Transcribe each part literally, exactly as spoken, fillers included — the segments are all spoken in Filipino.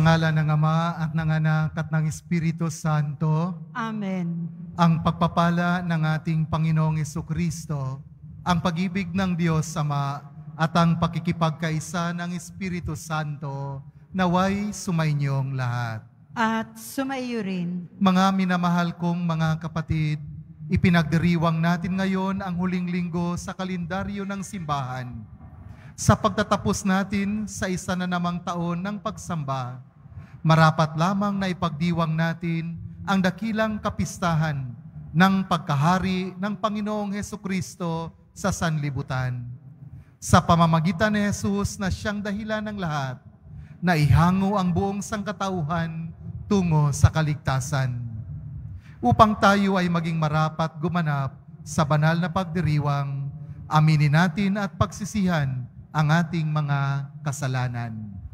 ngalan ng Ama at ng Anak at ng Espiritu Santo, Amen. ang pagpapala ng ating Panginoong Jesucristo, ang pag-ibig ng Diyos Ama at ang pakikipagkaisa ng Espiritu Santo, naway sumainyong lahat. At sumaiyo rin. Mga minamahal kong mga kapatid, ipinagdiriwang natin ngayon ang huling linggo sa kalendaryo ng simbahan. Sa pagtatapos natin sa isa na namang taon ng pagsamba, marapat lamang na ipagdiwang natin ang dakilang kapistahan ng pagkahari ng Panginoong Hesukristo sa sanlibutan. Sa pamamagitan ni Jesus na siyang dahilan ng lahat, na ihango ang buong sangkatauhan tungo sa kaligtasan. Upang tayo ay maging marapat gumanap sa banal na pagdiriwang, aminin natin at pagsisihan ang ating mga kasalanan.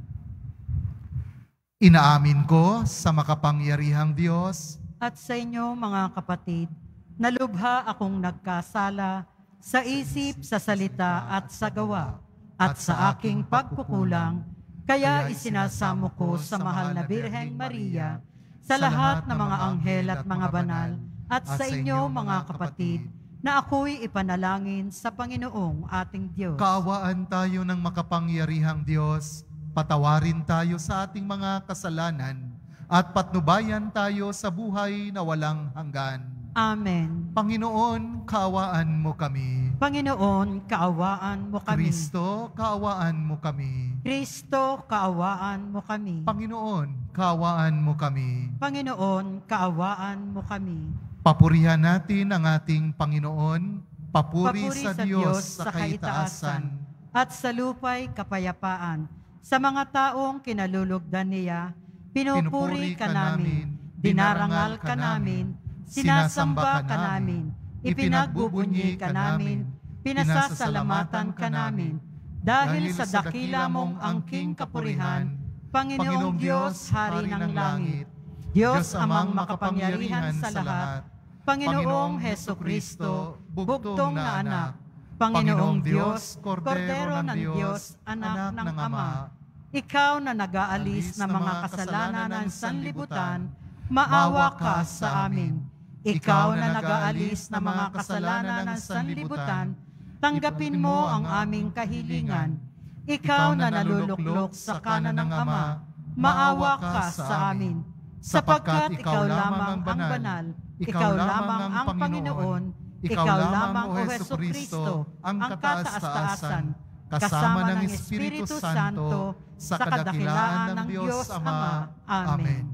Inaamin ko sa makapangyarihang Diyos At sa inyo mga kapatid, nalubha akong nagkasala sa isip, sa salita at sa gawa, at sa aking pagkukulang, kaya isinasamo ko sa mahal na Birheng Maria, sa lahat ng mga anghel at mga banal, at sa inyo mga kapatid, na ako'y ipanalangin sa Panginoong ating Diyos. Kaawaan tayo ng makapangyarihang Diyos, patawarin tayo sa ating mga kasalanan, at patnubayan tayo sa buhay na walang hanggan. Amen. Panginoon, kaawaan mo kami. Panginoon, kaawaan mo kami. Kristo, kaawaan mo kami. Kristo, kaawaan mo kami. Panginoon, kaawaan mo kami. Panginoon, kaawaan mo kami. Papurihan natin ang ating Panginoon, papuri, Papuri sa, Diyos sa kaitaasan, at sa lupa'y kapayapaan. Sa mga taong kinalulugdan niya, pinupuri ka namin, dinarangal ka namin, sinasamba ka namin, ipinagbubunyi ka namin, pinasasalamatan ka namin, dahil sa dakila mong angking kapurihan, Panginoong Diyos, Hari ng langit, Diyos amang makapangyarihan sa lahat, Panginoong Hesukristo, bugtong na anak, Panginoong Diyos, Kordero ng Diyos, anak ng Ama, ikaw na nag-aalis ng mga kasalanan ng sanlibutan, maawa ka sa amin. Ikaw na nag-aalis ng mga kasalanan ng sanlibutan, tanggapin mo ang aming kahilingan. Ikaw na naluluklok sa kanan ng Ama, maawa ka sa amin. Sapagkat ikaw lamang ang banal, ikaw lamang ang Panginoon, ikaw lamang o Hesukristo, ang kataas-taasan, kasama ng Espiritu Santo, sa kadakilaan ng Diyos Ama. Amen.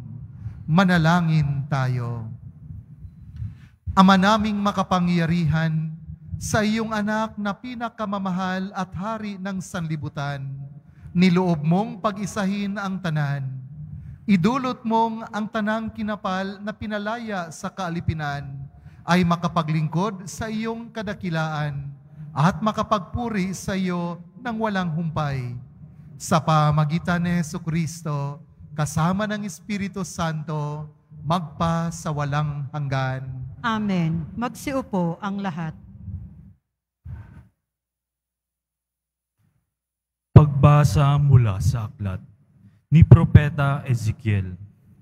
Manalangin tayo. Ama naming makapangyarihan, sa iyong anak na pinakamamahal at hari ng sanlibutan, niloob mong pag-isahin ang tanan. Idulot mong ang tanang kinapal na pinalaya sa kaalipinan ay makapaglingkod sa iyong kadakilaan at makapagpuri sa iyo ng walang humpay. Sa pamagitan ni Hesukristo, kasama ng Espiritu Santo, magpa sa walang hanggan. Amen. Magsiupo ang lahat. Pagbasa mula sa aklat ni Propeta Ezekiel.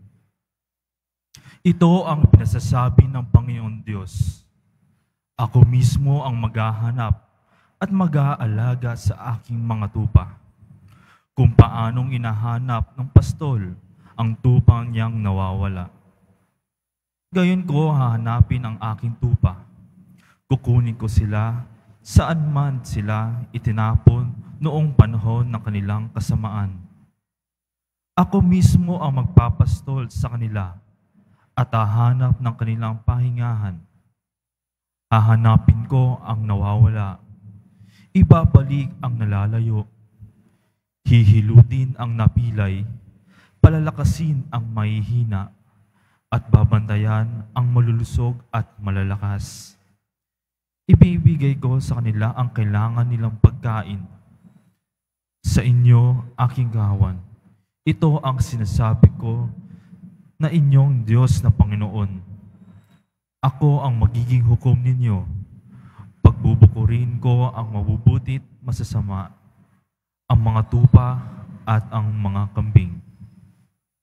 Ito ang pinasasabi ng Panginoon Diyos. Ako mismo ang maghahanap at mag-aalaga sa aking mga tupa, kung paanong inahanap ng pastol ang tupang niyang nawawala. Gayon ko hahanapin ang aking tupa. Kukunin ko sila saan man sila itinapon noong panahon ng kanilang kasamaan. Ako mismo ang magpapastol sa kanila at hahanap ng kanilang pahingahan. Hahanapin ko ang nawawala. Ibabalik ang nalalayo. Hihilutin ang napilay. Palalakasin ang mahihina. At babantayan ang malulusog at malalakas. Ibibigay ko sa kanila ang kailangan nilang pagkain. Sa inyo, aking gawan. Ito ang sinasabi ko na inyong Diyos na Panginoon. Ako ang magiging hukom ninyo. Pagbubukurin ko ang mabubutit masasama, ang mga tupa at ang mga kambing.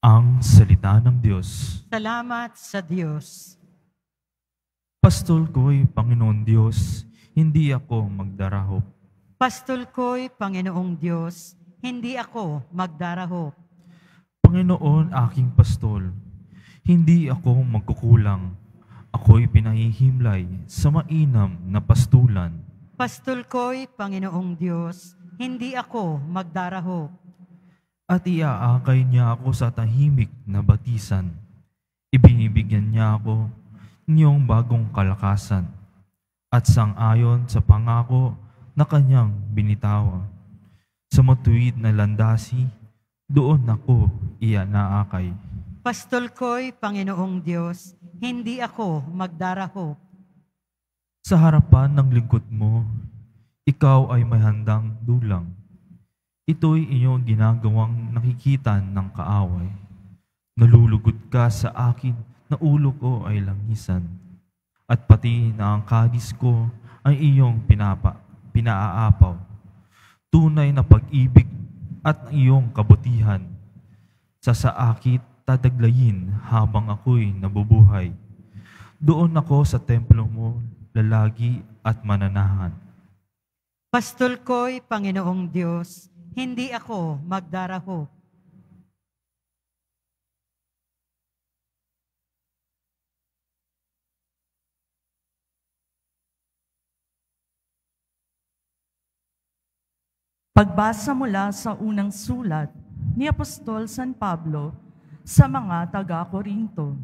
Ang salita ng Diyos. Salamat sa Diyos. Pastol ko'y Panginoon Diyos, hindi ako magdarahop. Pastol ko'y Panginoong Diyos, hindi ako magdarahop. Panginoon aking pastol, hindi ako magkukulang. Ako'y pinahihimlay sa mainam na pastulan. Pastol ko'y Panginoong Diyos, hindi ako magdarahop. At iaakay niya ako sa tahimik na batisan. Ibinibigyan niya ako niyong bagong kalakasan at sang-ayon sa pangako na kanyang binitawan. Sa matuwid na landasi, doon ako ianaakay. Pastol ko'y Panginoong Diyos, hindi ako magdarahop. Sa harapan ng lingkod mo, ikaw ay may handang dulang. Ito'y iyong ginagawang nakikita ng kaaway. Nalulugod ka sa akin na ulo ko ay langisan. At pati na ang kadis ko ay iyong pinapa, pinaaapaw. Tunay na pag-ibig at iyong kabutihan. Sa saakit tadaglayin habang ako'y nabubuhay. Doon ako sa templo mo, lalagi at mananahan. Pastol ko'y Panginoong Diyos, hindi ako magdarahop. Pagbasa mula sa unang sulat ni Apostol San Pablo sa mga taga-Korinto.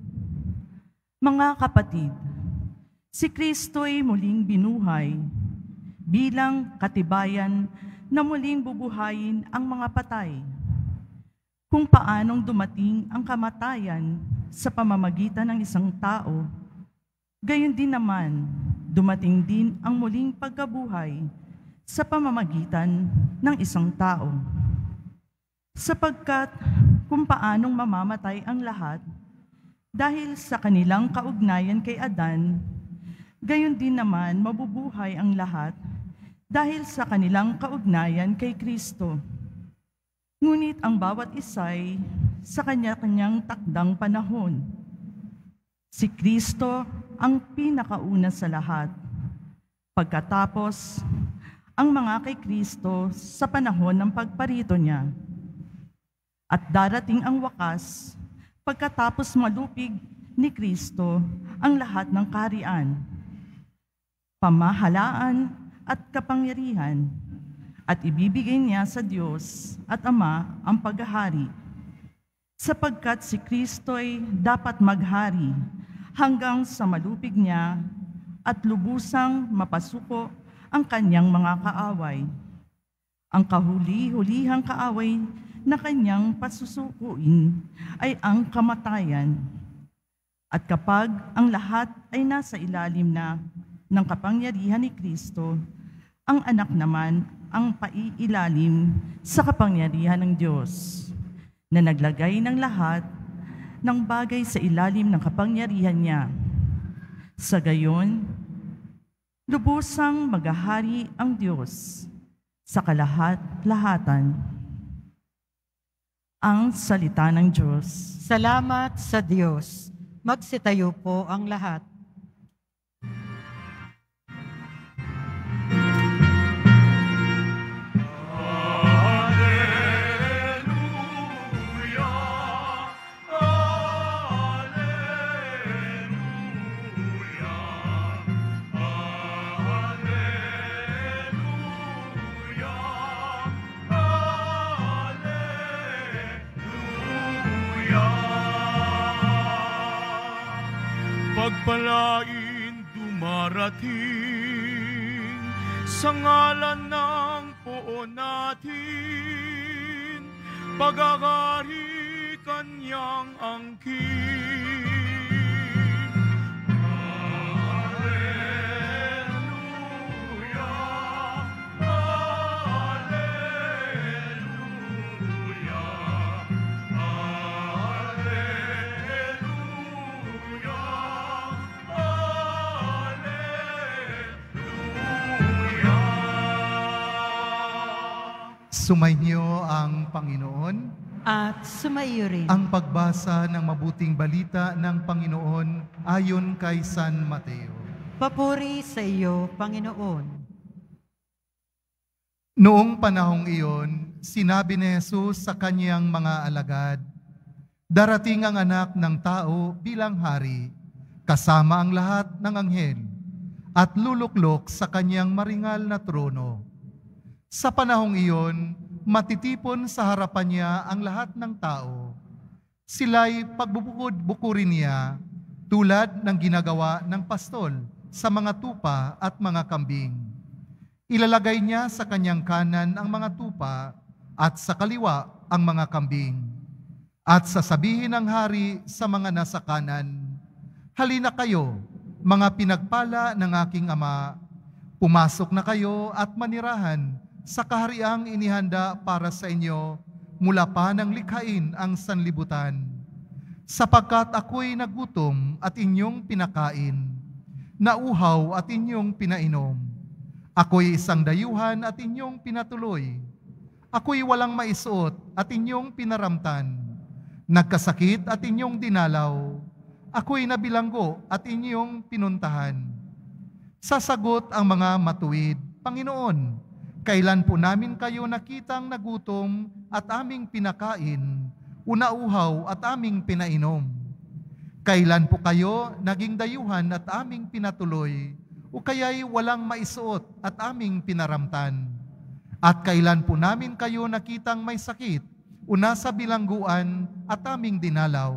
Mga kapatid, si Kristo'y muling binuhay bilang katibayan na muling bubuhayin ang mga patay. Kung paanong dumating ang kamatayan sa pamamagitan ng isang tao, gayon din naman dumating din ang muling pagkabuhay sa pamamagitan ng isang tao. Sapagkat kung paanong mamamatay ang lahat dahil sa kanilang kaugnayan kay Adan, gayon din naman mabubuhay ang lahat dahil sa kanilang kaugnayan kay Kristo. Ngunit ang bawat isa'y sa kanya-kanyang takdang panahon. Si Kristo ang pinakauna sa lahat. Pagkatapos, ang mga kay Kristo sa panahon ng pagparito niya. At darating ang wakas, pagkatapos malupig ni Kristo ang lahat ng kaharian, pamahalaan at kapangyarihan, at ibibigay niya sa Diyos at Ama ang paghahari, sapagkat si Kristo'y dapat maghari hanggang sa malupig niya at lubusang mapasuko ang kanyang mga kaaway. Ang kahuli-hulihang kaaway na kanyang pasusukuin ay ang kamatayan. At kapag ang lahat ay nasa ilalim na ng kapangyarihan ni Kristo, ang anak naman ang paiilalim sa kapangyarihan ng Diyos, na naglagay ng lahat ng bagay sa ilalim ng kapangyarihan niya. Sa gayon, lubusang maghahari ang Diyos sa kalahat-lahatan. Ang salita ng Diyos. Salamat sa Diyos. Magsitayo po ang lahat. Pagpalain dumarating sa ngalan ng poon natin, pag-aari kanyang angkin. Sumainyo ang Panginoon. at sumaiyo rin. Ang pagbasa ng mabuting balita ng Panginoon ayon kay San Mateo. Papuri sa iyo, Panginoon. Noong panahong iyon, sinabi ni Jesus sa kanyang mga alagad, "Darating ang anak ng tao bilang hari, kasama ang lahat ng anghel, at luluklok sa kanyang maringal na trono. Sa panahong iyon, matitipon sa harapan niya ang lahat ng tao. Sila'y pagbubukod-bukurin niya tulad ng ginagawa ng pastol sa mga tupa at mga kambing. Ilalagay niya sa kanyang kanan ang mga tupa at sa kaliwa ang mga kambing. At sasabihin ng hari sa mga nasa kanan, 'Halina kayo, mga pinagpala ng aking Ama, pumasok na kayo at manirahan sa kahariang inihanda para sa inyo mula pa nang likhain ang sanlibutan. Sapagkat ako'y nagutom at inyong pinakain, nauhaw at inyong pinainom. Ako'y isang dayuhan at inyong pinatuloy. Ako'y walang maisuot at inyong pinaramtan. Nagkasakit at inyong dinalaw. Ako'y nabilanggo at inyong pinuntahan.' Sasagot ang mga matuwid, 'Panginoon, kailan po namin kayo nakitang nagutom at aming pinakain, unauhaw at aming pinainom? Kailan po kayo naging dayuhan at aming pinatuloy, o kaya'y walang maisuot at aming pinaramtan? At kailan po namin kayo nakitang may sakit, o nasa bilangguan at aming dinalaw?'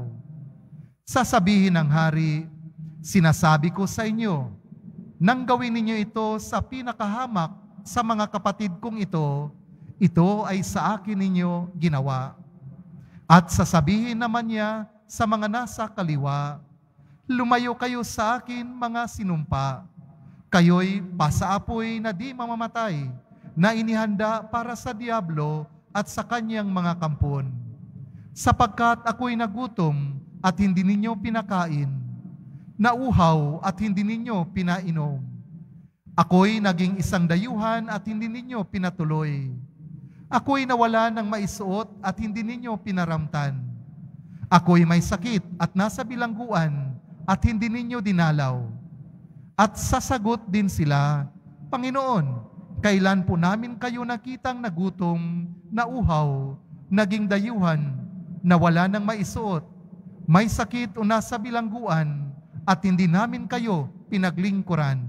Sasabihin ng hari, 'Sinasabi ko sa inyo, nang gawin ninyo ito sa pinakahamak sa mga kapatid kong ito, ito ay sa akin ninyo ginawa.' At sasabihin naman niya sa mga nasa kaliwa, 'Lumayo kayo sa akin, mga sinumpa. Kayo'y pasaapoy na di mamamatay, na inihanda para sa diablo at sa kanyang mga kampon. Sapagkat ako'y nagutom at hindi ninyo pinakain, nauhaw at hindi ninyo pinainom. Ako'y naging isang dayuhan at hindi ninyo pinatuloy. Ako'y nawala ng maisuot at hindi ninyo pinaramtan. Ako'y may sakit at nasa bilangguan at hindi ninyo dinalaw.' At sasagot din sila, 'Panginoon, kailan po namin kayo nakitang nagutom, nauhaw, naging dayuhan, nawala ng maisuot, may sakit o nasa bilangguan, at hindi namin kayo pinaglingkuran?'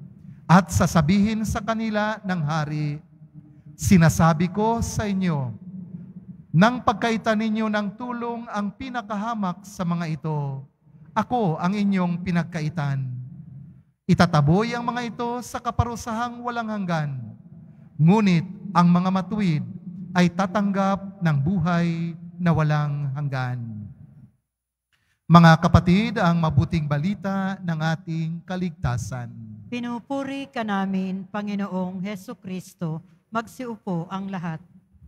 At sasabihin sa kanila ng hari, 'Sinasabi ko sa inyo, nang pagkaitan ninyo ng tulong ang pinakahamak sa mga ito, ako ang inyong pinagkaitan. Itataboy ang mga ito sa kaparusahang walang hanggan, ngunit ang mga matuwid ay tatanggap ng buhay na walang hanggan.' Mga kapatid, ang mabuting balita ng ating kaligtasan. Pinupuri ka namin, Panginoong Hesukristo, magsiupo ang lahat.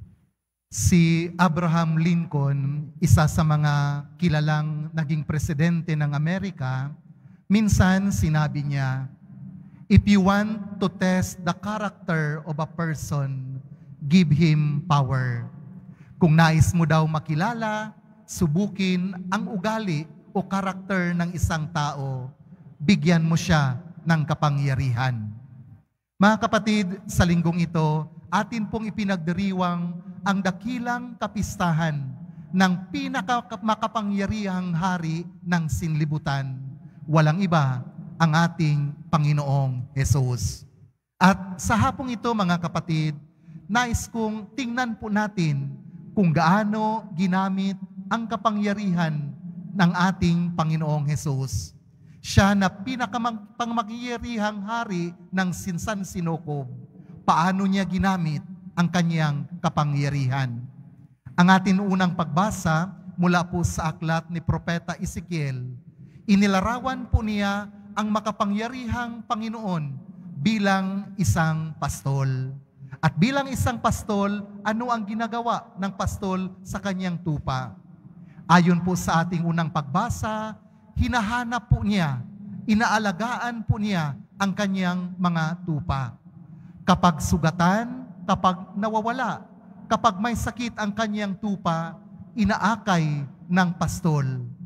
Si Abraham Lincoln, isa sa mga kilalang naging presidente ng Amerika, minsan sinabi niya, "If you want to test the character of a person, give him power." Kung nais mo daw makilala, subukin ang ugali o karakter ng isang tao, bigyan mo siya ng kapangyarihan. Mga kapatid, sa linggong ito, atin pong ipinagdiriwang ang dakilang kapistahan ng pinakamakapangyarihang hari ng sinlibutan. Walang iba, ang ating Panginoong Jesus. At sa hapong ito, mga kapatid, nais kong tingnan po natin kung gaano ginamit ang kapangyarihan ng ating Panginoong Jesus. Siya na pinakapangmagyarihang hari ng sinsan-sinukob. Paano niya ginamit ang kanyang kapangyarihan? Ang atin unang pagbasa mula po sa aklat ni Propeta Ezekiel, inilarawan po niya ang makapangyarihang Panginoon bilang isang pastol. At bilang isang pastol, ano ang ginagawa ng pastol sa kanyang tupa? Ayon po sa ating unang pagbasa, hinahanap po niya, inaalagaan po niya ang kanyang mga tupa. Kapag sugatan, kapag nawawala, kapag may sakit ang kanyang tupa, inaakay ng pastol.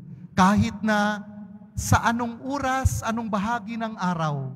Kahit na sa anong oras, anong bahagi ng araw,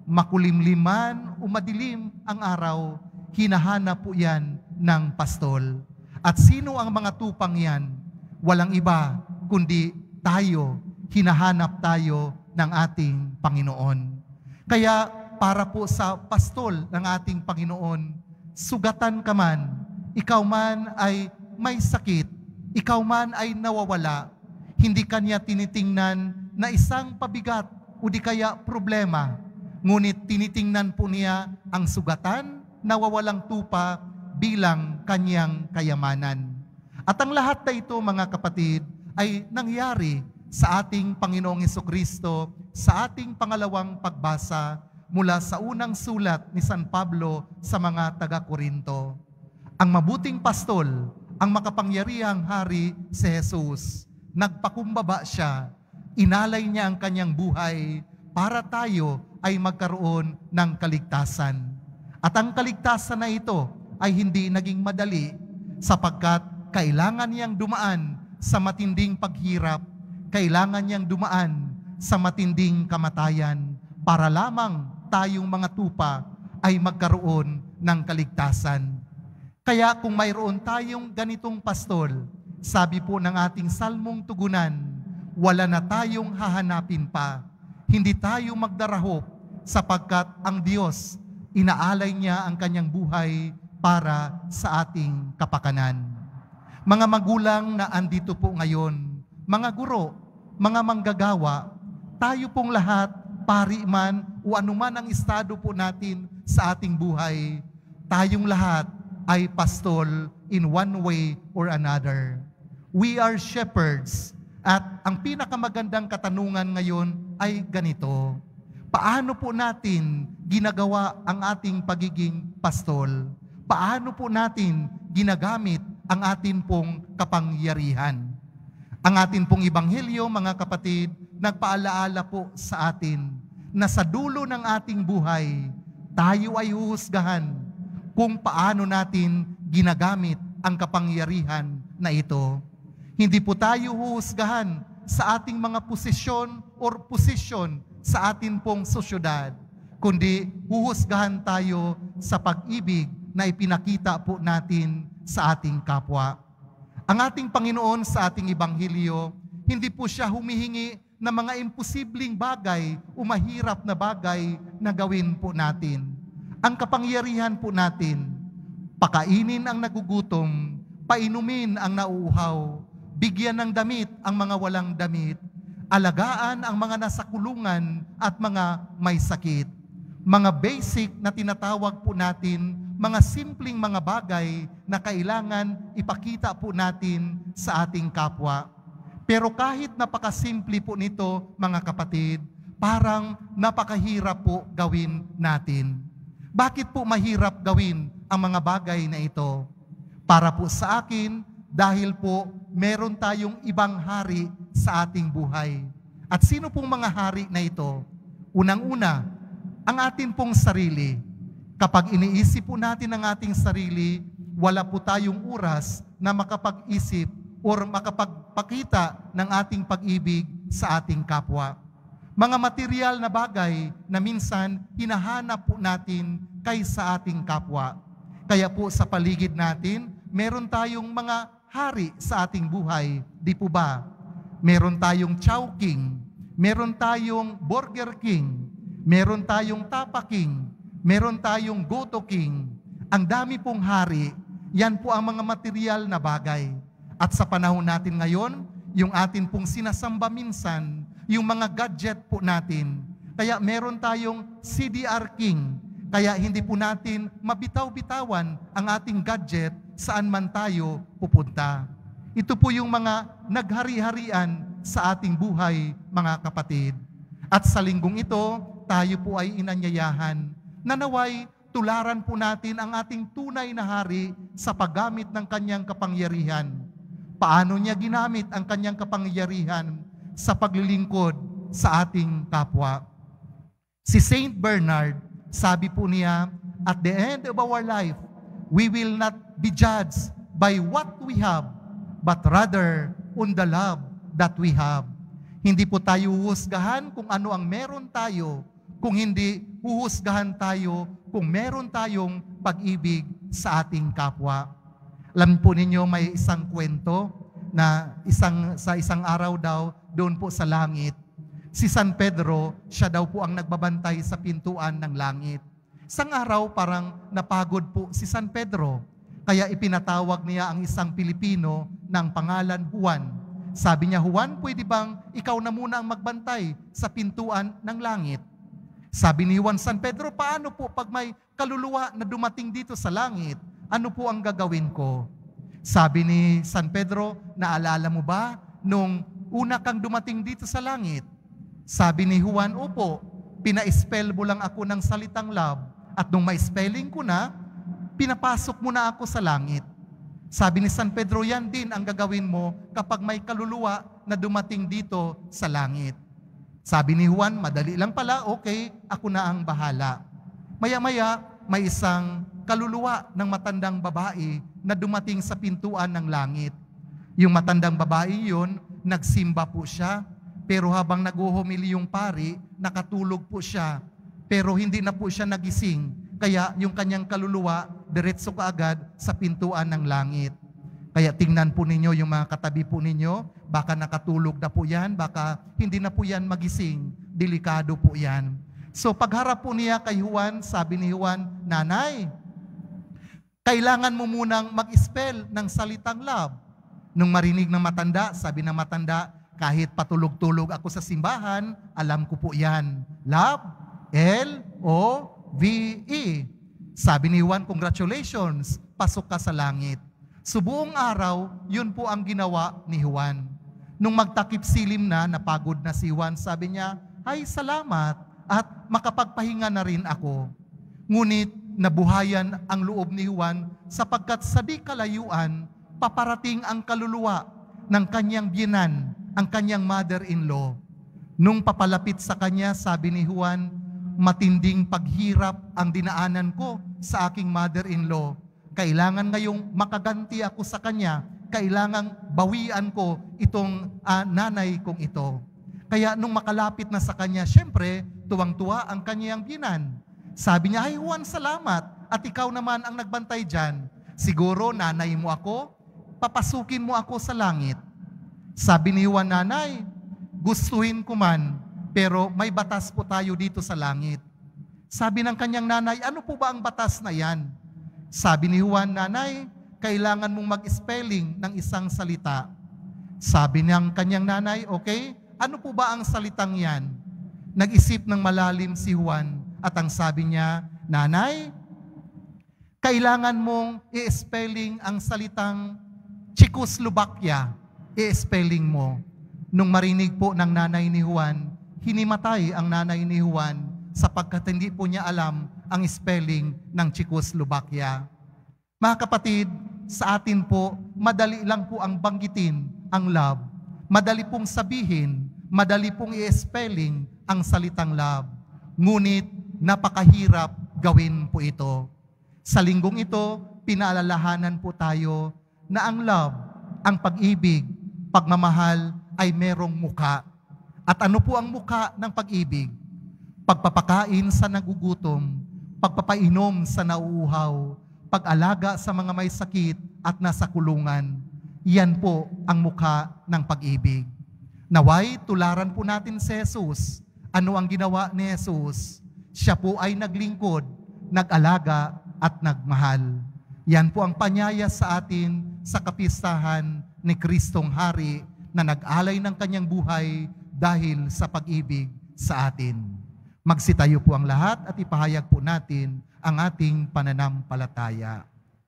makulimliman o madilim ang araw, hinahanap po yan ng pastol. At sino ang mga tupang yan? Walang iba, kundi tayo, hinahanap tayo ng ating Panginoon. Kaya para po sa pastol ng ating Panginoon, sugatan ka man, ikaw man ay may sakit, ikaw man ay nawawala, hindi kanya tinitingnan na isang pabigat o di kaya problema, ngunit tinitingnan po niya ang sugatan, nawawalang tupa bilang kanyang kayamanan. At ang lahat na ito, mga kapatid, ay nangyari sa ating Panginoong Hesukristo sa ating pangalawang pagbasa mula sa unang sulat ni San Pablo sa mga taga-Korinto. Ang mabuting pastol, ang makapangyarihang hari si Jesus, nagpakumbaba siya, inalay niya ang kanyang buhay para tayo ay magkaroon ng kaligtasan. At ang kaligtasan na ito ay hindi naging madali sapagkat kailangan niyang dumaan sa matinding paghirap, kailangan niyang dumaan sa matinding kamatayan para lamang tayong mga tupa ay magkaroon ng kaligtasan. Kaya kung mayroon tayong ganitong pastol, sabi po ng ating salmong tugunan, wala na tayong hahanapin pa. Hindi tayo magdarahop sapagkat ang Diyos, inaalay niya ang kanyang buhay para sa ating kapakanan. Mga magulang na andito po ngayon, mga guro, mga manggagawa, tayo pong lahat, pari man o anuman ang estado po natin sa ating buhay, tayong lahat ay pastol in one way or another. We are shepherds. At ang pinakamagandang katanungan ngayon ay ganito: paano po natin ginagawa ang ating pagiging pastol? Paano po natin ginagamit ang atin pong kapangyarihan? Ang atin pong ebanghelyo, mga kapatid, nagpaalaala po sa atin na sa dulo ng ating buhay, tayo ay huhusgahan kung paano natin ginagamit ang kapangyarihan na ito. Hindi po tayo huhusgahan sa ating mga posisyon or posisyon sa atin pong sosyedad, kundi huhusgahan tayo sa pag-ibig na ipinakita po natin sa ating kapwa. Ang ating Panginoon sa ating ebanghelyo, hindi po siya humihingi ng mga imposibleng bagay o mahirap na bagay na gawin po natin. Ang kapangyarihan po natin, pakainin ang nagugutom, painumin ang nauuhaw, bigyan ng damit ang mga walang damit, alagaan ang mga nasa kulungan at mga may sakit. Mga basic na tinatawag po natin, mga simpleng mga bagay na kailangan ipakita po natin sa ating kapwa. Pero kahit napakasimple po nito, mga kapatid, parang napakahirap po gawin natin. Bakit po mahirap gawin ang mga bagay na ito? Para po sa akin, dahil po meron tayong ibang hari sa ating buhay. At sino pong mga hari na ito? Unang-una, ang atin pong sarili. Kapag iniisip po natin ang ating sarili, wala po tayong oras na makapag-isip or makapagpakita ng ating pag-ibig sa ating kapwa. Mga material na bagay na minsan hinahanap po natin kaysa ating kapwa. Kaya po sa paligid natin, meron tayong mga hari sa ating buhay, di po ba? Meron tayong Chowking, meron tayong Burger King, meron tayong Tapa King, meron tayong Goto King. Ang dami pong hari, yan po ang mga material na bagay. At sa panahon natin ngayon, yung atin pong sinasamba minsan, yung mga gadget po natin. Kaya meron tayong C D R King, kaya hindi po natin mabitaw-bitawan ang ating gadget saan man tayo pupunta. Ito po yung mga naghari-harian sa ating buhay, mga kapatid. At sa linggong ito, tayo po ay inanyayahan na naway tularan po natin ang ating tunay na hari sa paggamit ng kanyang kapangyarihan. Paano niya ginamit ang kanyang kapangyarihan sa paglilingkod sa ating kapwa? Si Saint Bernard, sabi po niya, at the end of our life, we will not be judged by what we have, but rather on the love that we have. Hindi po tayo huhusgahan kung ano ang meron tayo, kung hindi huhusgahan tayo kung meron tayong pag-ibig sa ating kapwa. Alam po ninyo, may isang kwento na isang, sa isang araw daw doon po sa langit, si San Pedro, siya daw po ang nagbabantay sa pintuan ng langit. Isang araw parang napagod po si San Pedro, kaya ipinatawag niya ang isang Pilipino ng pangalan Juan. Sabi niya, Juan, pwede bang ikaw na muna ang magbantay sa pintuan ng langit? Sabi ni Juan, San Pedro, paano po pag may kaluluwa na dumating dito sa langit? Ano po ang gagawin ko? Sabi ni San Pedro, naalala mo ba nung una kang dumating dito sa langit? Sabi ni Juan, opo, pina-spell mo lang ako ng salitang love at nung ma-spelling ko na, pinapasok mo na ako sa langit. Sabi ni San Pedro, yan din ang gagawin mo kapag may kaluluwa na dumating dito sa langit. Sabi ni Juan, madali lang pala, okay, ako na ang bahala. Maya-maya, may isang kaluluwa ng matandang babae na dumating sa pintuan ng langit. Yung matandang babae yun, nagsimba po siya, pero habang nag-uhumili yung pari, nakatulog po siya, pero hindi na po siya nagising. Kaya yung kanyang kaluluwa, diretso kaagad sa pintuan ng langit. Kaya tingnan po ninyo yung mga katabi po ninyo, baka nakatulog na po yan, baka hindi na po yan magising. Delikado po yan. So pagharap po niya kay Juan, sabi ni Juan, Nanay, kailangan mo munang mag-spell ng salitang love. Nung marinig ng matanda, sabi ng matanda, kahit patulog-tulog ako sa simbahan, alam ko po yan. Love, L O V E. Sabi ni Juan, congratulations, pasok ka sa langit. So buong araw, yun po ang ginawa ni Juan. Nung magtakip silim na, napagod na si Juan, sabi niya, ay salamat at makapagpahinga na rin ako. Ngunit nabuhayan ang loob ni Juan sapagkat sa di kalayuan, paparating ang kaluluwa ng kanyang biyenan, ang kanyang mother-in-law. Nung papalapit sa kanya, sabi ni Juan, matinding paghirap ang dinaanan ko sa aking mother-in-law. Kailangan ngayong makaganti ako sa kanya. Kailangang bawian ko itong uh, nanay kong ito. Kaya nung makalapit na sa kanya, syempre, tuwang-tuwa ang kanyang biyenan. Sabi niya, ay Juan, salamat. At ikaw naman ang nagbantay dyan. Siguro, nanay mo ako, papasukin mo ako sa langit. Sabi ni Juan, nanay, gustuhin ko man, pero may batas po tayo dito sa langit. Sabi ng kanyang nanay, ano po ba ang batas na yan? Sabi ni Juan, nanay, kailangan mong mag-spelling ng isang salita. Sabi ng kanyang nanay, okay, ano po ba ang salitang yan? Nag-isip ng malalim si Juan at ang sabi niya, nanay, kailangan mong i-spelling ang salitang Czechoslovakia. I-spelling mo. Nung marinig po ng nanay ni Juan, hinimatay ang nanay ni Juan sapagkat hindi po niya alam ang spelling ng Czechoslovakia. Mga kapatid, sa atin po, madali lang po ang banggitin ang love. Madali pong sabihin, madali pong i-spelling ang salitang love. Ngunit, napakahirap gawin po ito. Sa linggong ito, pinaalalahanan po tayo na ang love, ang pag-ibig, pagmamahal ay merong muka. At ano po ang muka ng pag-ibig? Pagpapakain sa nagugutom, pagpapainom sa nauuhaw, pag-alaga sa mga may sakit at nasa kulungan. Yan po ang muka ng pag-ibig. Naway, tularan po natin si Jesus. Ano ang ginawa ni Jesus? Siya po ay naglingkod, nag-alaga at nagmahal. Yan po ang panyaya sa atin sa kapistahan ni Kristong Hari na nag-alay ng kanyang buhay dahil sa pag-ibig sa atin. Magsitayo po ang lahat at ipahayag po natin ang ating pananampalataya.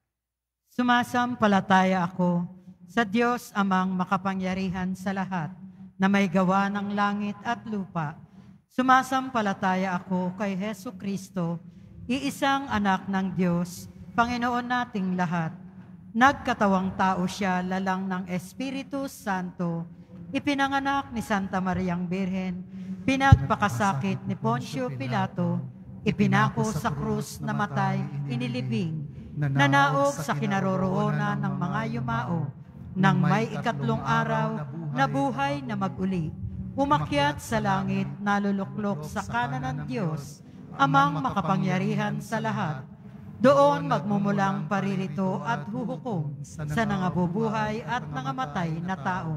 Sumasampalataya ako sa Diyos amang makapangyarihan sa lahat na may gawa ng langit at lupa. Sumasampalataya ako kay Hesu Kristo, iisang anak ng Diyos, Panginoon nating lahat. Nagkatawang tao siya lalang ng Espiritu Santo, ipinanganak ni Santa Mariang Birhen, pinagpakasakit ni Poncio Pilato, ipinako sa krus, namatay, inilibing, nanaog sa kinaroroonan ng mga yumao, nang may ikatlong araw, nabuhay na mag-uli. Umakyat sa langit, naluluklok sa kanan ng Diyos, amang makapangyarihan sa lahat. Doon magmumulang paririto at huhukom sa nangabubuhay at nangamatay na tao.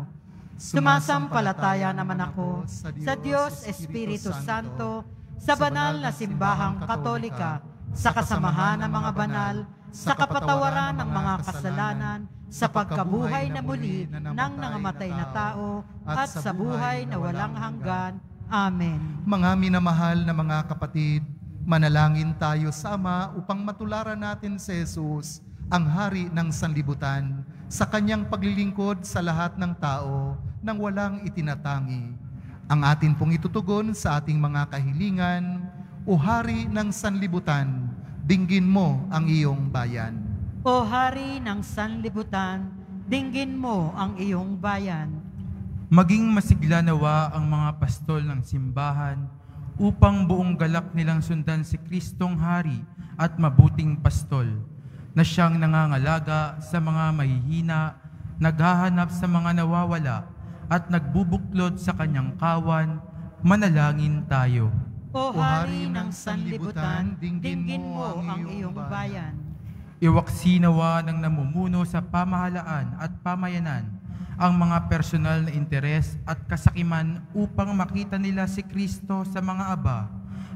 Sumasampalataya naman ako sa Diyos Espiritu Santo, sa banal na simbahang katolika, sa kasamahan ng mga banal, sa kapatawaran ng mga kasalanan, sa pagkabuhay na muli ng nangamatay na tao, at sa buhay na walang hanggan. Amen. Mga minamahal na mga kapatid, manalangin tayo sa Ama upang matularan natin si Jesus, ang Hari ng Sanlibutan, sa kanyang paglilingkod sa lahat ng tao nang walang itinatangi. Ang atin pong itutugon sa ating mga kahilingan, O Hari ng Sanlibutan, dinggin mo ang iyong bayan. O Hari ng Sanlibutan, dinggin mo ang iyong bayan. Maging masigla nawa ang mga pastol ng simbahan upang buong galak nilang sundan si Kristong Hari at mabuting pastol na siyang nangangalaga sa mga mahihina, naghahanap sa mga nawawala at nagbubuklod sa kanyang kawan. Manalangin tayo. O Hari ng Sanlibutan, dinggin mo ang iyong bayan. Iwaksi nawa ng namumuno sa pamahalaan at pamayanan ang mga personal na interes at kasakiman upang makita nila si Kristo sa mga aba,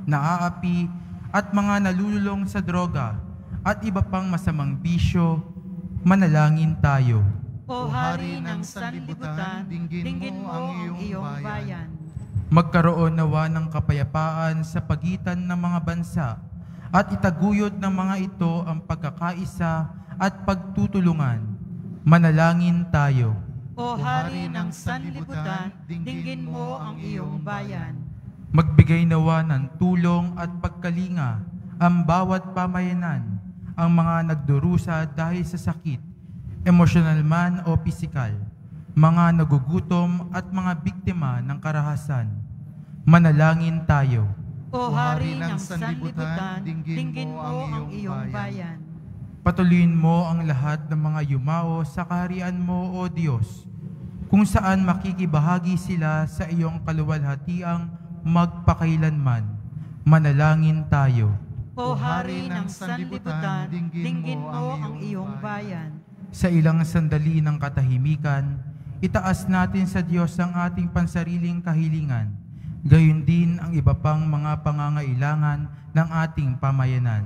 naaapi at mga nalululong sa droga at iba pang masamang bisyo. Manalangin tayo. O Hari ng Sanlibutan, dinggin mo ang iyong bayan. Magkaroon nawa ng kapayapaan sa pagitan ng mga bansa at itaguyod ng mga ito ang pagkakaisa at pagtutulungan. Manalangin tayo. O Hari ng Sanlibutan, dinggin mo ang iyong bayan. Magbigay nawa ng tulong at pagkalinga ang bawat pamayanan, ang mga nagdurusa dahil sa sakit, emosyonal man o pisikal, mga nagugutom at mga biktima ng karahasan. Manalangin tayo. O Hari ng Sanlibutan, dinggin mo ang iyong bayan. Patuloyin mo ang lahat ng mga yumao sa kaharian mo, O Diyos, kung saan makikibahagi sila sa iyong kaluwalhatiang magpakailanman. Manalangin tayo. O Hari ng Sanlibutan, dinggin mo ang iyong bayan. Sa ilang sandali ng katahimikan, itaas natin sa Diyos ang ating pansariling kahilingan, gayon din ang iba pang mga pangangailangan ng ating pamayanan.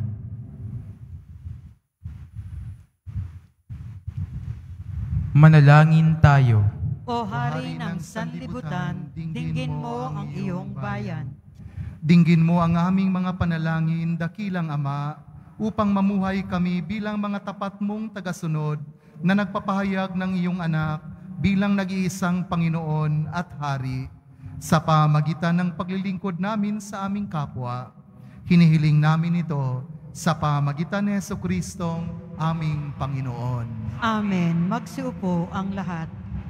Manalangin tayo. O Hari ng Sanlibutan, dinggin mo ang iyong bayan. Dinggin mo ang aming mga panalangin, dakilang Ama, upang mamuhay kami bilang mga tapat mong tagasunod na nagpapahayag ng iyong anak bilang nag-iisang Panginoon at Hari. Sa pamagitan ng paglilingkod namin sa aming kapwa, hinihiling namin ito sa pamagitan ni Jesucristong aming Panginoon. Amen. Magsiupo ang lahat.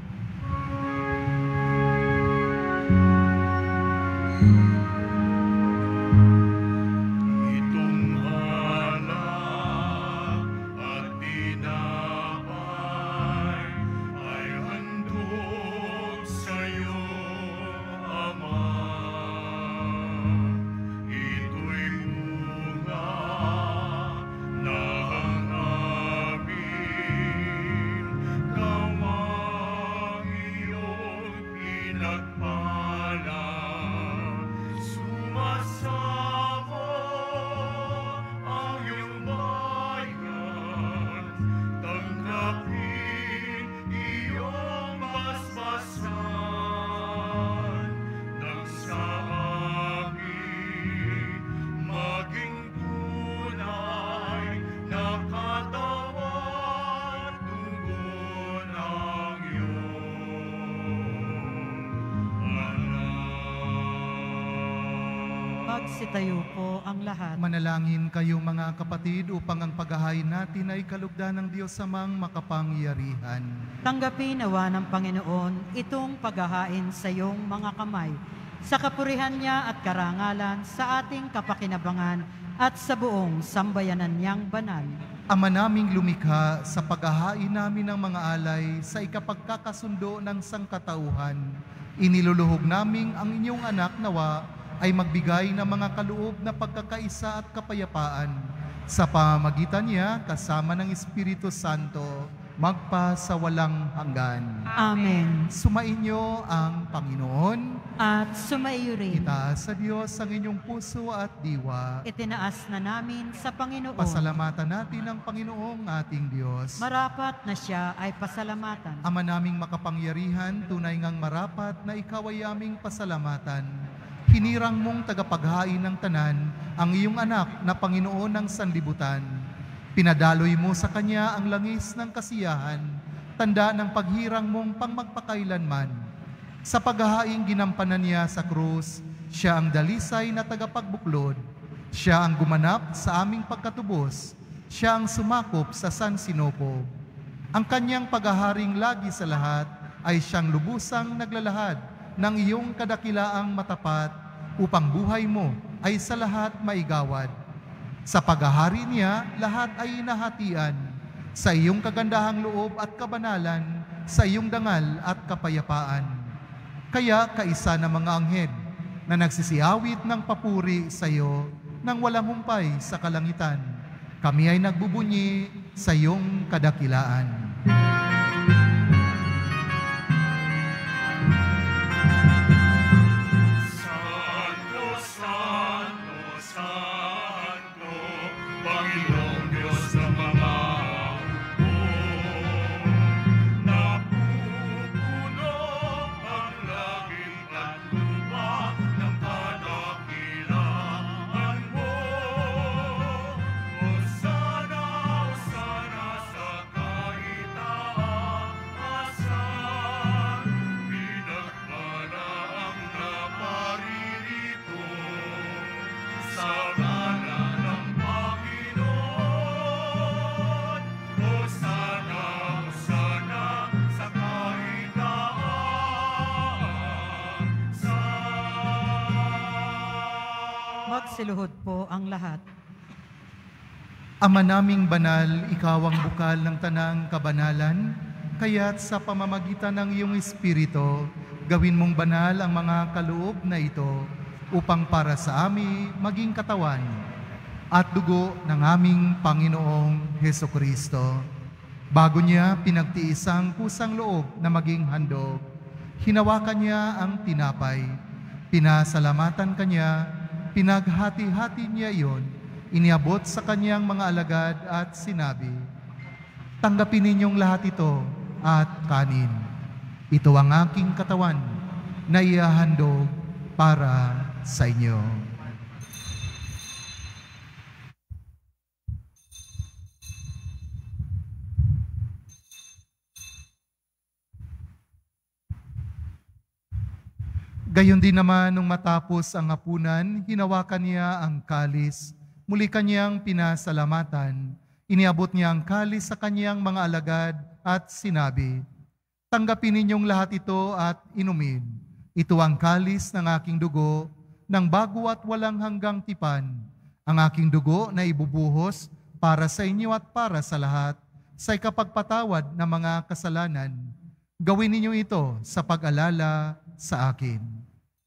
Magsitayo po ang lahat. Manalangin kayo mga kapatid upang ang paghahain natin ay kalugdan ng Diyos Amang makapangyarihan. Tanggapin nawa ng Panginoon itong paghahain sa iyong mga kamay, sa kapurihan niya at karangalan sa ating kapakinabangan at sa buong sambayanan niyang banal. Ama naming lumikha, sa paghahain namin ng mga alay sa ikapagkakasundo ng sangkatauhan, iniluluhog naming ang inyong anak nawa ay magbigay ng mga kaloob na pagkakaisa at kapayapaan sa pamamagitan niya kasama ng Espiritu Santo, magpa sa walang hanggan. Amen. Sumainyo ang Panginoon. At sumaiyo rin. Itaas sa Diyos ang inyong puso at diwa. Itinaas na namin sa Panginoon. Pasalamatan natin ang Panginoong ating Diyos. Marapat na siya ay pasalamatan. Ama naming makapangyarihan, tunay ngang marapat na ikaw ay aming pasalamatan. Hinirang mong tagapaghain ng tanan ang iyong anak na Panginoon ng sanlibutan. Pinadaloy mo sa kanya ang langis ng kasiyahan, tanda ng paghirang mong pangmagpakailanman. Sa paghahaing ginampanan niya sa krus, siya ang dalisay na tagapagbuklod. Siya ang gumanap sa aming pagkatubos. Siya ang sumakop sa San Sinopo. Ang kanyang paghaharing lagi sa lahat ay siyang lubusang naglalahad ng iyong kadakilaang matapat upang buhay mo ay sa lahat maigawad. Sa paghahari niya, lahat ay nahatian. Sa iyong kagandahang loob at kabanalan, sa iyong dangal at kapayapaan. Kaya kaisa ng mga anghel na nagsisiawit ng papuri sa iyo nang walang humpay sa kalangitan, kami ay nagbubunyi sa iyong kadakilaan. Magsiluhod po ang lahat. Ama naming banal, ikaw ang bukal ng tanang kabanalan, kaya't sa pamamagitan ng iyong Espiritu, gawin mong banal ang mga kaloob na ito upang para sa amin maging katawan at dugo ng aming Panginoong Hesukristo. Bago niya pinagtiis ang kusang loob na maging handog, hinawakan niya ang tinapay, pinasalamatan kanya, pinaghati-hati niya iyon, iniabot sa kanyang mga alagad at sinabi, "Tanggapin ninyong lahat ito at kanin. Ito ang aking katawan na ihahandog para sa inyo." Gayon din naman nung matapos ang hapunan, hinawakan niya ang kalis, muli kanyang pinasalamatan, iniabot niya ang kalis sa kanyang mga alagad at sinabi, "Tanggapin ninyong lahat ito at inumin. Ito ang kalis ng aking dugo, ng bago at walang hanggang tipan, ang aking dugo na ibubuhos para sa inyo at para sa lahat, sa ikapagpatawad ng mga kasalanan. Gawin ninyo ito sa pag-alala sa akin."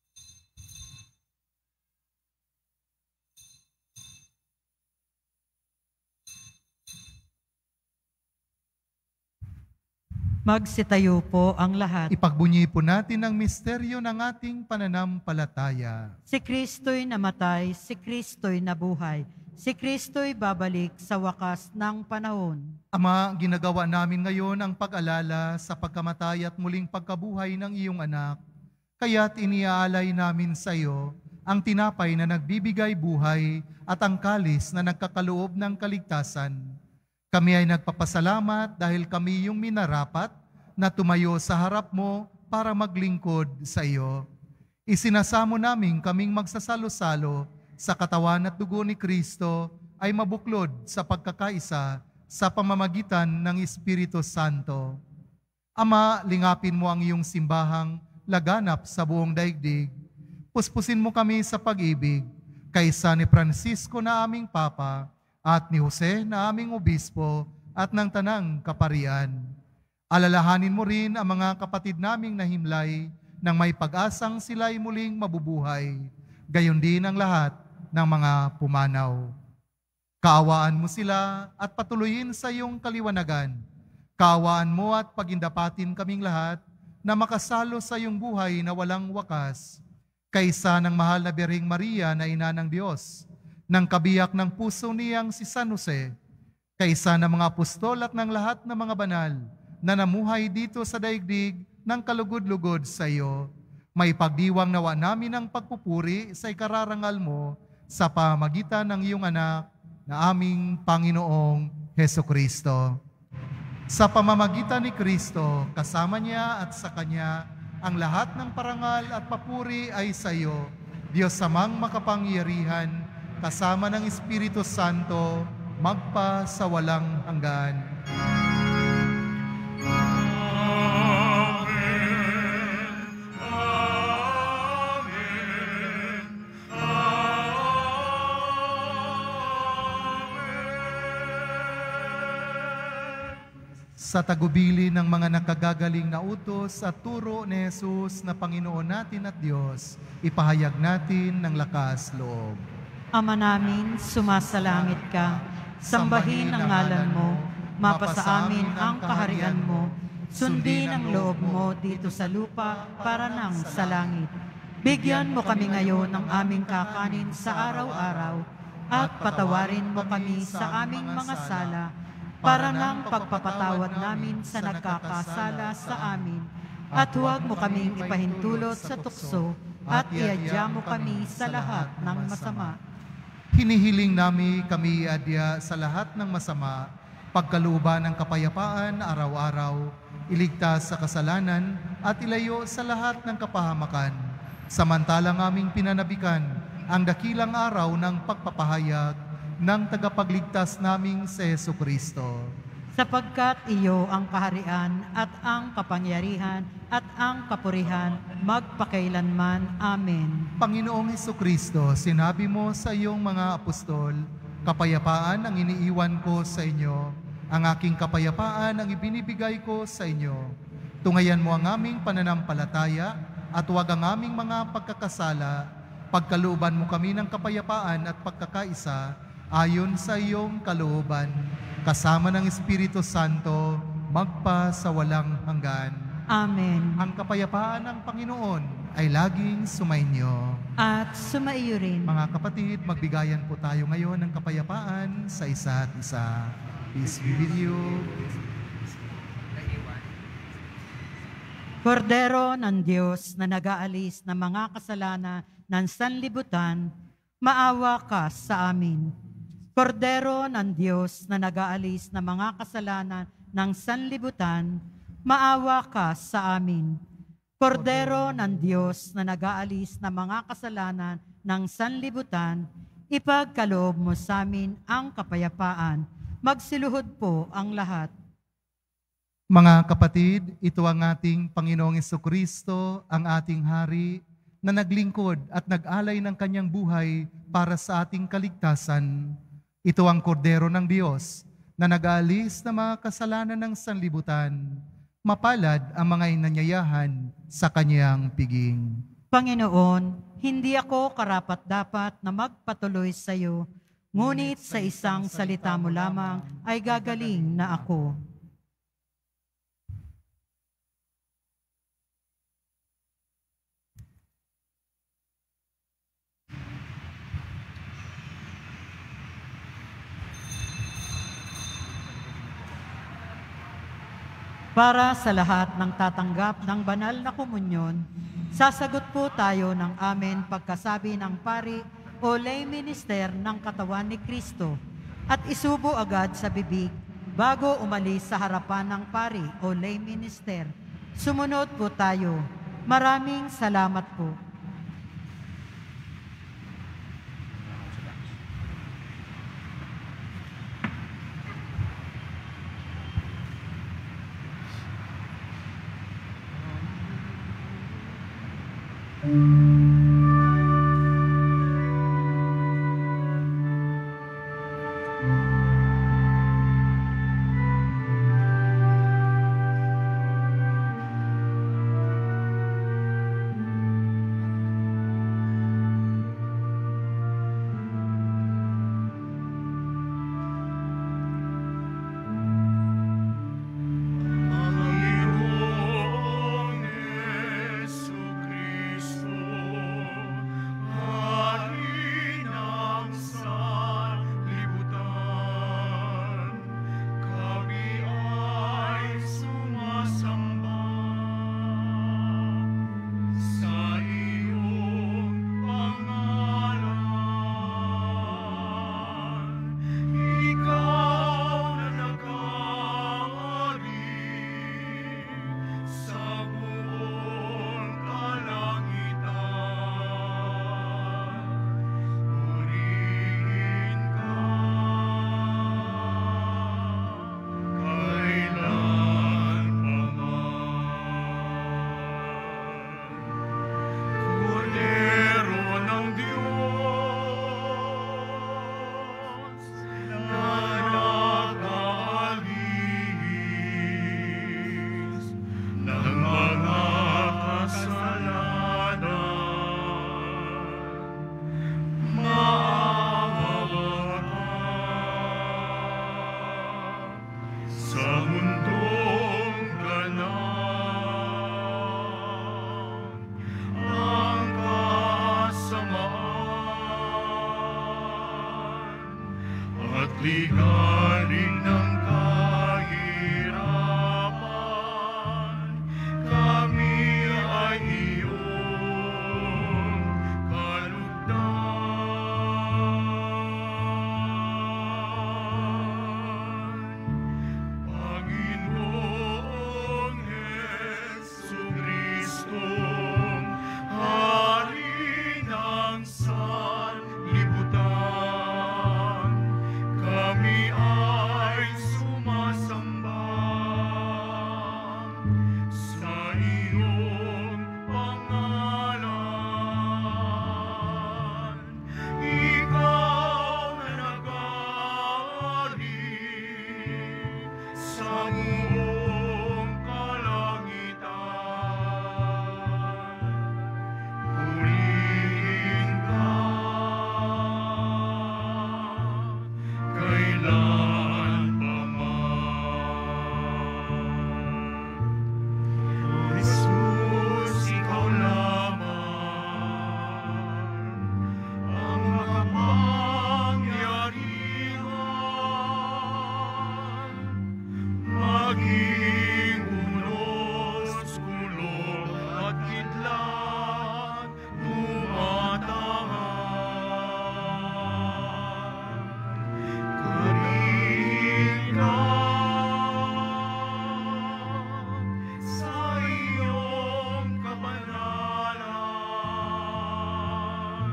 Magsitayo po ang lahat. Ipagbunyi po natin ang misteryo ng ating pananampalataya. Si Kristo'y namatay, si Kristo'y nabuhay, si Kristo'y babalik sa wakas ng panahon. Ama, ginagawa namin ngayon ang pag-alala sa pagkamatay at muling pagkabuhay ng iyong anak. Kaya't iniaalay namin sa iyo ang tinapay na nagbibigay buhay at ang kalis na nagkakaloob ng kaligtasan. Kami ay nagpapasalamat dahil kami yung minarapat na tumayo sa harap mo para maglingkod sa iyo. Isinasamo namin kaming magsasalo-salo sa katawan at dugo ni Kristo ay mabuklod sa pagkakaisa sa pamamagitan ng Espiritu Santo. Ama, lingapin mo ang iyong simbahang laganap sa buong daigdig. Puspusin mo kami sa pag-ibig kay San Francisco na aming Papa at ni Jose na aming obispo at ng tanang kaparian. Alalahanin mo rin ang mga kapatid naming nahimlay nang may pag-asang sila'y muling mabubuhay, gayon din ang lahat ng mga pumanaw. Kaawaan mo sila at patuloyin sa iyong kaliwanagan. Kaawaan mo at pagindapatin kaming lahat na makasalo sa iyong buhay na walang wakas, kaysa ng mahal na Birheng Maria na ina ng Diyos, ng kabiyak ng puso niyang si San Jose, kaysa ng mga apostol at ng lahat ng mga banal na namuhay dito sa daigdig ng kalugod-lugod sa iyo. May pagdiwang nawa namin ang pagpupuri sa ikararangal mo sa pamagitan ng iyong anak na aming Panginoong Hesukristo. Sa pamamagitan ni Kristo, kasama niya at sa Kanya, ang lahat ng parangal at papuri ay sa iyo, Diyos amang makapangyarihan, kasama ng Espiritu Santo, magpa sa walang hanggan. Sa tagubili ng mga nakagagaling na utos at turo ni Jesus na Panginoon natin at Diyos, ipahayag natin ng lakas loob. Ama namin, sumasalangit ka, sambahin ang ngalan mo, mapasa amin ang kaharian mo, sundin ang loob mo dito sa lupa para nang sa langit. Bigyan mo kami ngayon ng aming kakanin sa araw-araw at patawarin mo kami sa aming mga sala, para nang pagpapatawad namin sa nagkakasala sa amin. At huwag mo kaming ipahintulot sa tukso at iadya mo kami sa lahat ng masama. Hinihiling namin kami iadya sa lahat ng masama, pagkalooban ng kapayapaan araw-araw, iligtas sa kasalanan at ilayo sa lahat ng kapahamakan. Samantalang aming pinanabikan ang dakilang araw ng pagpapahayag ng tagapagligtas naming si Jesucristo. Sapagkat iyo ang kaharian at ang kapangyarihan at ang kapurihan magpakailanman. Amen. Panginoong Jesucristo, sinabi mo sa iyong mga apostol, kapayapaan ang iniiwan ko sa inyo, ang aking kapayapaan ang ibinibigay ko sa inyo. Tungayan mo ang aming pananampalataya at huwag ang aming mga pagkakasala. Pagkalooban mo kami ng kapayapaan at pagkakaisa, ayon sa iyong kalooban, kasama ng Espiritu Santo, magpa sa walang hanggan. Amen. Ang kapayapaan ng Panginoon ay laging sumainyo. At sumaiyo rin. Mga kapatid, magbigayan po tayo ngayon ng kapayapaan sa isa't isa. Peace be with you. Kordero ng Diyos na nag-aalis ng mga kasalanan ng sanlibutan, maawa ka sa amin. Kordero ng Diyos na nag-aalis ng mga kasalanan ng sanlibutan, maawa ka sa amin. Kordero ng Diyos na nag-aalis ng mga kasalanan ng sanlibutan, ipagkaloob mo sa amin ang kapayapaan. Magsiluhod po ang lahat. Mga kapatid, ito ang ating Panginoong Jesucristo, ang ating Hari, na naglingkod at nag-alay ng kanyang buhay para sa ating kaligtasan. Ito ang kordero ng Diyos na nag-aalis ng mga kasalanan ng sanlibutan. Mapalad ang mga inanyayahan sa kanyang piging. Panginoon, hindi ako karapat-dapat na magpatuloy sa iyo, ngunit sa isang salita mo lamang ay gagaling na ako. Para sa lahat ng tatanggap ng banal na komunyon, sasagot po tayo ng amen pagkasabi ng pari o lay minister ng katawan ni Kristo at isubo agad sa bibig bago umalis sa harapan ng pari o lay minister. Sumunod po tayo. Maraming salamat po. ligaling ng kahirapan, kami ay iyong kalugdan. Panginoong Jesucristo, Hari ng sanlibutan, kami ay sumasamba sa iyong pangalan. Ikaw na nag-aari sa buong kalangitan. Purihin ka kailanpaman. Jesus, ikaw lamang ang makapangyarihan, maging unos, kulong at kidlat, tumatahan. Karinig ka sa iyong kabanalan,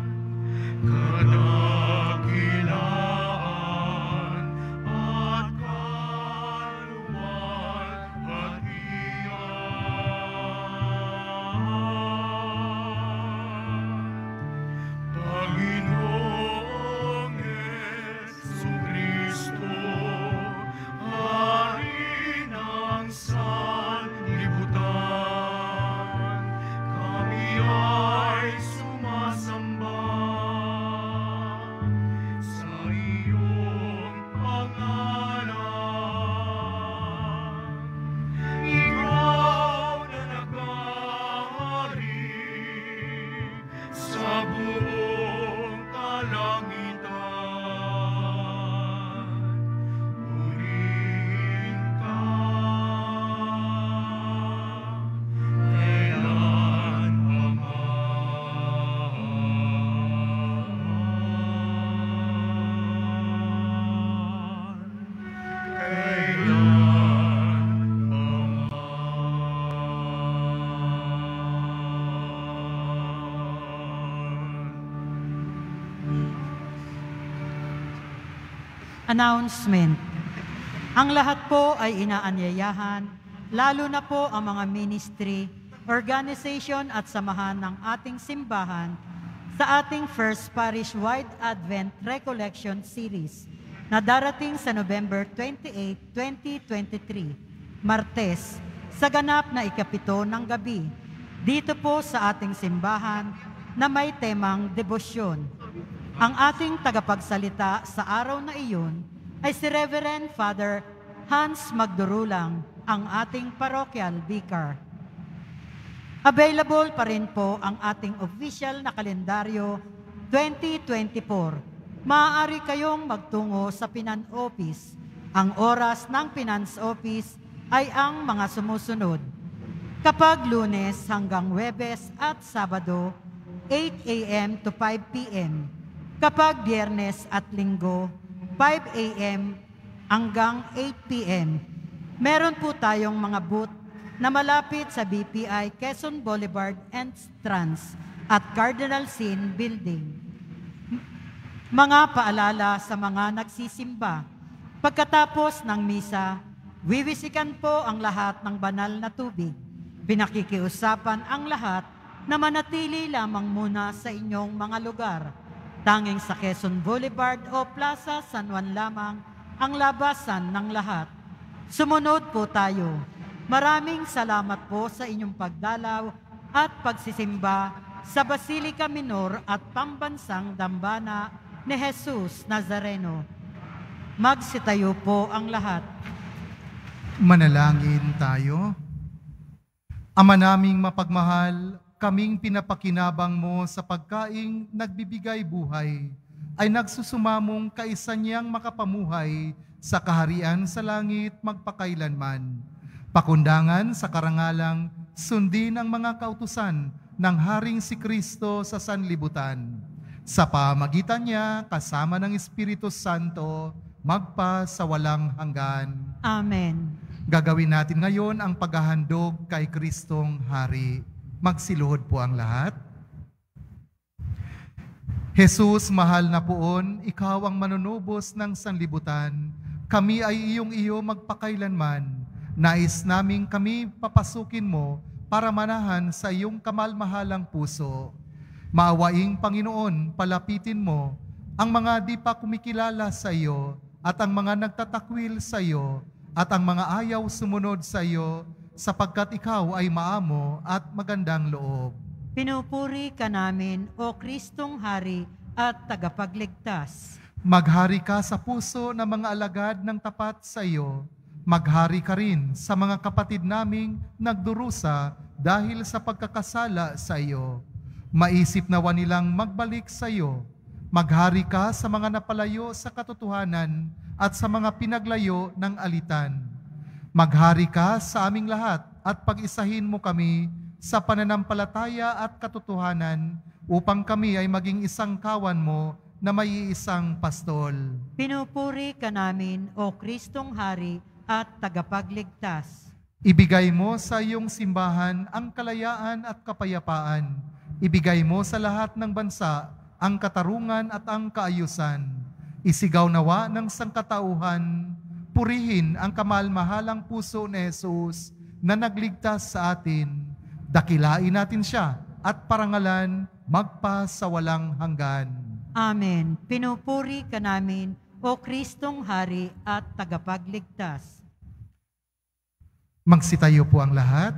kadakilaan at kaluwalhatian. Panginoong Jesucristo, Hari ng sanlibutan, kami ay sumasamba sa iyong pangalan. Ikaw na nag-aari sa buong kalangitan. Purihin ka Announcement. Ang lahat po ay inaanyayahan, lalo na po ang mga ministry, organization at samahan ng ating simbahan sa ating First Parish-wide Advent Recollection Series na darating sa November twenty-eighth, twenty twenty-three, Martes, sa ganap na ikapito ng gabi, dito po sa ating simbahan na may temang debosyon. Ang ating tagapagsalita sa araw na iyon ay si Reverend Father Hans Magdurulang, ang ating parochial vicar. Available pa rin po ang ating official na kalendaryo twenty twenty-four. Maaari kayong magtungo sa Finance Office. Ang oras ng Finance Office ay ang mga sumusunod. Kapag Lunes hanggang Huwebes at Sabado, eight a m to five p m Kapag Biyernes at Linggo, five a m hanggang eight p m Meron po tayong mga booth na malapit sa B P I Quezon Boulevard and Trans at Cardinal Sin Building. Mga paalala sa mga nagsisimba. Pagkatapos ng misa, wiwisikan po ang lahat ng banal na tubig. Pinakikiusapan ang lahat na manatili lamang muna sa inyong mga lugar. Tanging sa Quezon Boulevard o Plaza San Juan lamang ang labasan ng lahat. Sumunod po tayo. Maraming salamat po sa inyong pagdalaw at pagsisimba sa Basilica Minor at Pambansang Dambana ni Jesus Nazareno. Magsitayo po ang lahat. Manalangin tayo. Ama naming mapagmahal, kaming pinapakinabang mo sa pagkaing nagbibigay buhay ay nagsusumamong kaisa niyang makapamuhay sa kaharian sa langit magpakailanman. Pakundangan sa karangalang sundin ang mga kautusan ng Haring si Kristo sa sanlibutan. Sa pamagitan niya, kasama ng Espiritu Santo, magpa sa walang hanggan. Amen. Gagawin natin ngayon ang paghahandog kay Kristong Hari. Magsiluhod po ang lahat. Jesus, mahal na poon, ikaw ang manunubos ng sanlibutan. Kami ay iyong iyo magpakailanman. Nais naming kami papasukin mo para manahan sa iyong kamalmahalang puso. Maawaing Panginoon, palapitin mo ang mga di pa kumikilala sa iyo at ang mga nagtatakwil sa iyo at ang mga ayaw sumunod sa iyo sapagkat ikaw ay maamo at magandang loob. Pinupuri ka namin, O Kristong Hari at Tagapagligtas. Maghari ka sa puso ng mga alagad ng tapat sa iyo. Maghari ka rin sa mga kapatid naming nagdurusa dahil sa pagkakasala sa iyo. Maisip nawa nilang magbalik sa iyo. Maghari ka sa mga napalayo sa katotohanan at sa mga pinaglayo ng alitan. Maghari ka sa aming lahat at pag-isahin mo kami sa pananampalataya at katotohanan upang kami ay maging isang kawan mo na may isang pastol. Pinupuri ka namin, O Kristong Hari at Tagapagligtas. Ibigay mo sa iyong simbahan ang kalayaan at kapayapaan. Ibigay mo sa lahat ng bansa ang katarungan at ang kaayusan. Isigaw nawa ng sangkatauhan, purihin ang kamalmahalang puso ni Jesus na nagligtas sa atin. Dakilain natin siya at parangalan magpa sa walang hanggan. Amen. Pinupuri ka namin, O Kristong Hari at Tagapagligtas. Magsitayo po ang lahat.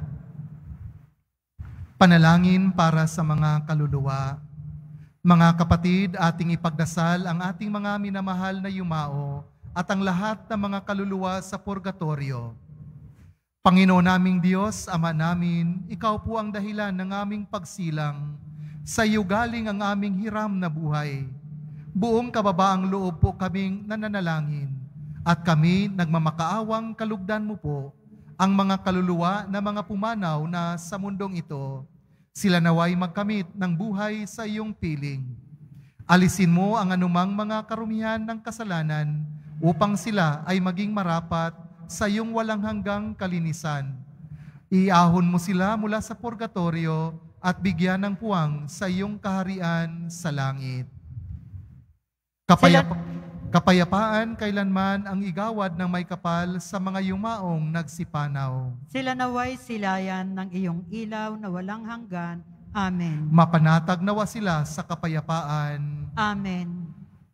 Panalangin para sa mga kaluluwa. Mga kapatid, ating ipagdasal ang ating mga minamahal na yumao at ang lahat ng mga kaluluwa sa purgatorio. Panginoon naming Diyos, Ama namin, Ikaw po ang dahilan ng aming pagsilang. Sa iyo galing ang aming hiram na buhay. Buong kababaang loob po kaming nananalangin. At kami nagmamakaawang kalugdan mo po ang mga kaluluwa na mga pumanaw na sa mundong ito. Sila naway magkamit ng buhay sa iyong piling. Alisin mo ang anumang mga karumihan ng kasalanan upang sila ay maging marapat sa iyong walang hanggang kalinisan. Iahon mo sila mula sa purgatorio at bigyan ng puwang sa iyong kaharian sa langit. Kapayapa, kapayapaan kailanman ang igawad ng may kapal sa mga yumaong nagsipanaw. Sila naway silayan ng iyong ilaw na walang hanggan. Amen. Mapanatag nawa sila sa kapayapaan. Amen.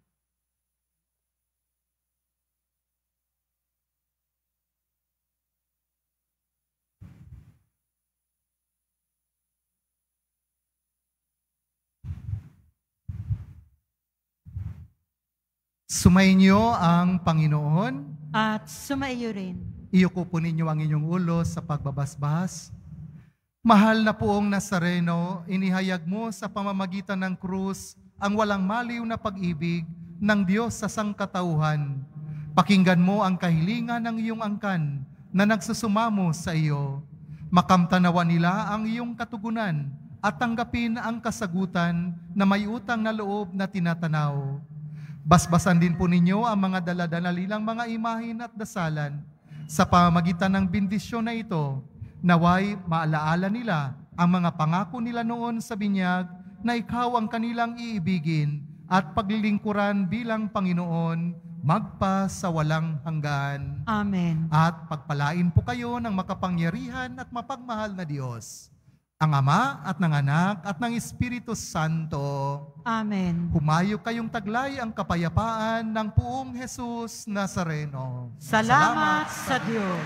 Sumainyo ang Panginoon. At sumaiyo rin. Iyuko po ninyo ang inyong ulo sa pagbabasbas. Mahal na poong Nazareno, inihayag mo sa pamamagitan ng krus ang walang maliw na pag-ibig ng Diyos sa sangkatauhan. Pakinggan mo ang kahilingan ng iyong angkan na nagsusumamo sa iyo. Makamtanawa nila ang iyong katugunan at tanggapin ang kasagutan na may utang na loob na tinatanaw. Basbasan din po ninyo ang mga daladalilang mga imahin at dasalan. Sa pamamagitan ng bendisyon na ito, naway maalaala nila ang mga pangako nila noon sa binyag na ikaw ang kanilang iibigin at paglilingkuran bilang Panginoon magpa sa walang hanggan. Amen. At pagpalain po kayo ng makapangyarihan at mapagmahal na Diyos, ang Ama at ng Anak at ng Espiritu Santo. Amen. Humayo kayong taglay ang kapayapaan ng poong Jesus Nazareno. Salamat sa Diyos.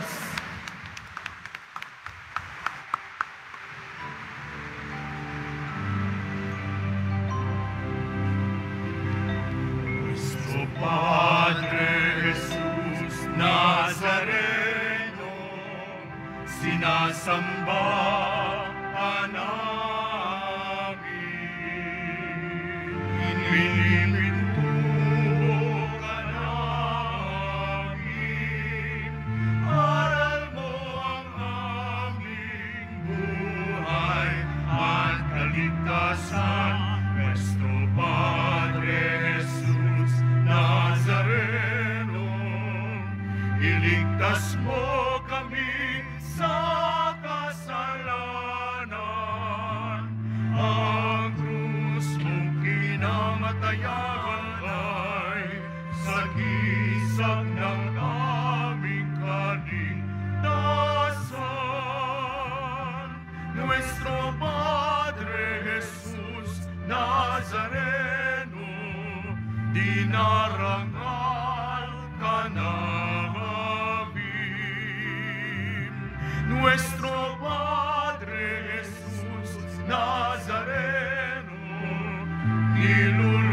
Cristo Padre Jesus Nazareno, sinasamba ka namin. Inilipit Ligtas mo kami sa kasalanan. Ang krus mong kinamatayan ay sagisag ng aming kaligtasan. Nuestro Padre Jesus Nazareno, dinarangal ka namin. Nuestro Padre Jesus Nazareno, nilulungkot